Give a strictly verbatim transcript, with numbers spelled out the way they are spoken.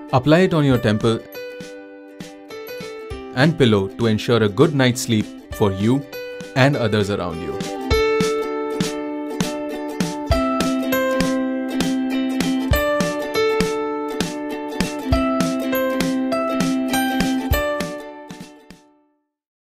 Apply it on your temple and pillow to ensure a good night's sleep for you and others around you.